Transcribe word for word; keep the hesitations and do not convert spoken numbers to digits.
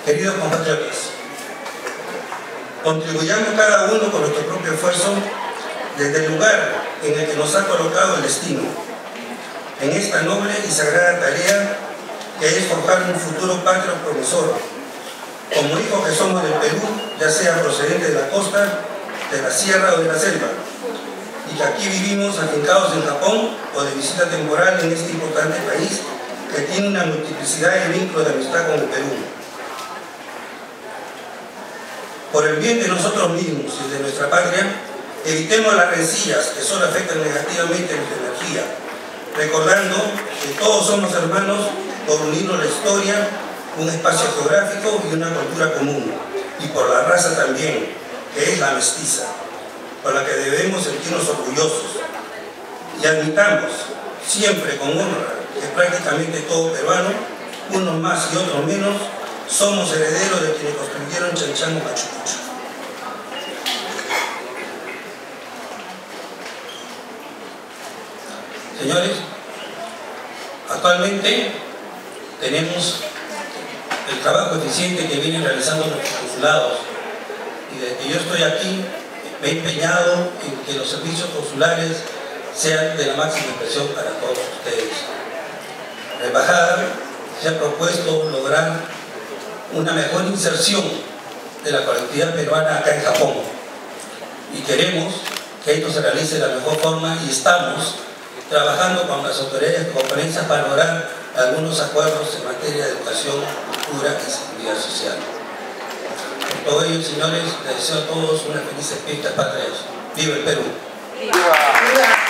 Queridos compatriotas, contribuyamos cada uno con nuestro propio esfuerzo desde el lugar en el que nos ha colocado el destino, en esta noble y sagrada tarea que es forjar un futuro patrio promisor, como hijos que somos del Perú, ya sea procedente de la costa, de la sierra o de la selva, y que aquí vivimos afincados en Japón o de visita temporal en este importante país que tiene una multiplicidad de vínculos de amistad con el Perú. Por el bien de nosotros mismos y de nuestra patria, evitemos las rencillas que solo afectan negativamente nuestra energía, recordando que todos somos hermanos por unirnos la historia, un espacio geográfico y una cultura común, y por la raza también, que es la mestiza, con la que debemos sentirnos orgullosos. Y admitamos, siempre con honra, que prácticamente todo peruano, unos más y otros menos, somos herederos de quienes construyeron Chanchango Machu Picchu. Señores, actualmente tenemos el trabajo eficiente que vienen realizando nuestros consulados, y desde que yo estoy aquí me he empeñado en que los servicios consulares sean de la máxima expresión para todos ustedes. La embajada se ha propuesto lograr una mejor inserción de la colectividad peruana acá en Japón, y queremos que esto se realice de la mejor forma, y estamos trabajando con las autoridades componentes para lograr algunos acuerdos en materia de educación, cultura y seguridad social. Por todo ello, señores, les deseo a todos una feliz fiesta patria. ¡Viva el Perú! ¡Viva! ¡Viva!